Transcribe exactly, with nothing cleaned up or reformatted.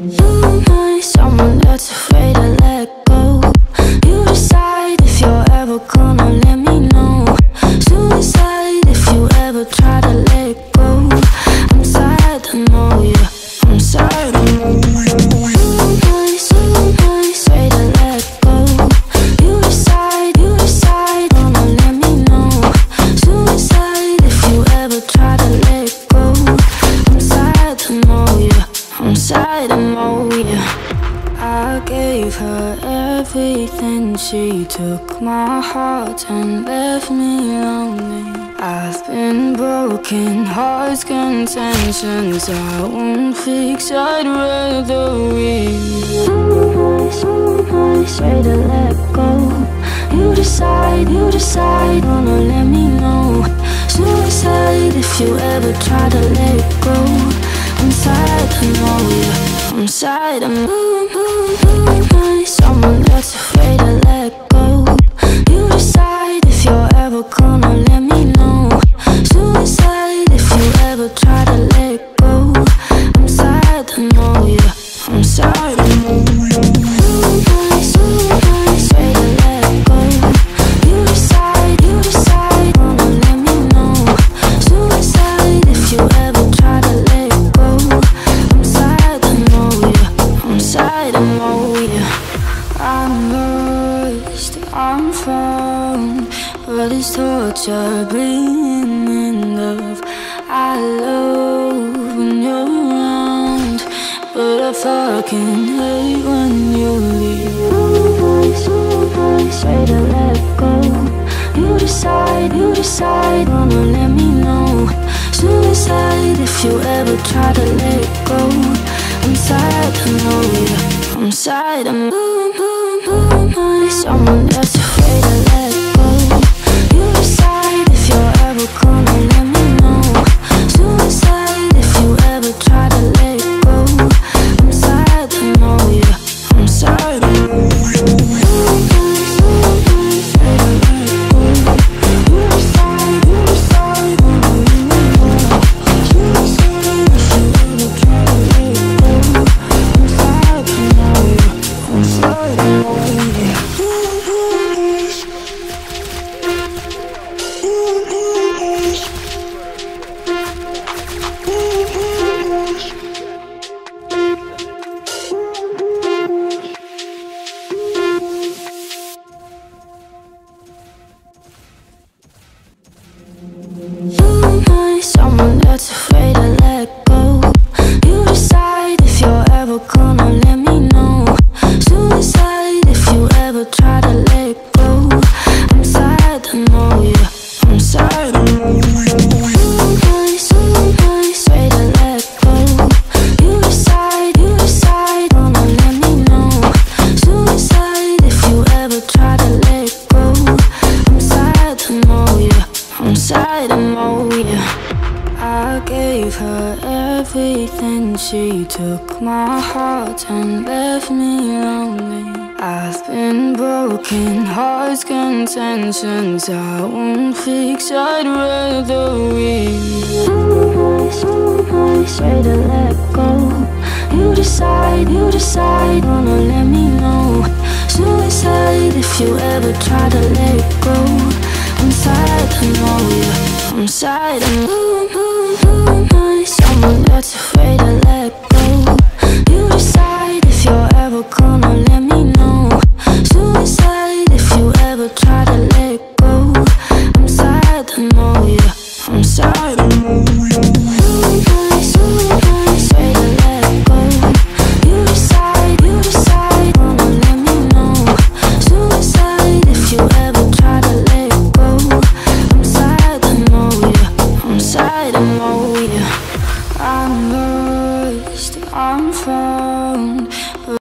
You might someone that's afraid to let go. You decide if you're ever gonna let me know. Suicide if you ever try to let go. I'm sad to know you, I'm sad to know you. You might, you might say to let go. You decide, you decide, wanna let me know. Suicide if you ever try to let go. I'm sad to know you, I'm sad to know you. I gave her everything, she took my heart and left me lonely. I've been broken, hearts contentions I won't fix, I'd rather leave. I say to let go. You decide, you decide, wanna let me know. Suicide if you ever try to let go. I'm sad to know you, I'm sad to know you. Someone that's afraid to let go. You decide if you're ever gonna let me know. Suicide if you ever try to let go. I'm sad to know you, I'm sad to know you. Say to let go. You decide, you decide, wanna let me know. Suicide if you ever try to let go. I'm sad to know you, I'm sad to know you. I'm lost, I'm found, but it's torture being in love. I love when you're around, but I fucking hate when you leave. I say to let go. You decide, you decide, wanna let me know. Suicide if you ever try to let go. I'm sad to know you, I'm sad to know you. Someone that's afraid to let go. You decide if you're ever gonna let me know. Suicide if you ever try to let go. I'm sad to know you, I'm sad to know you. Someone that's afraid to let go. You decide if you're ever gonna let me know. Suicide if you ever try to let go. I'm sad to know you, I'm sad to know you. Say to let go. You decide, you decide, wanna let me know. Suicide if you ever try to let go. I'm sad to know you, I'm sad to know you. I gave her everything, she took my heart and left me lonely. I've been broken, hearts contentions I won't fix, I'd rather leave. I say to let go. You decide, you decide, wanna let me know. Suicide if you ever try to let go. I'm sad to know you, I'm sad to know you.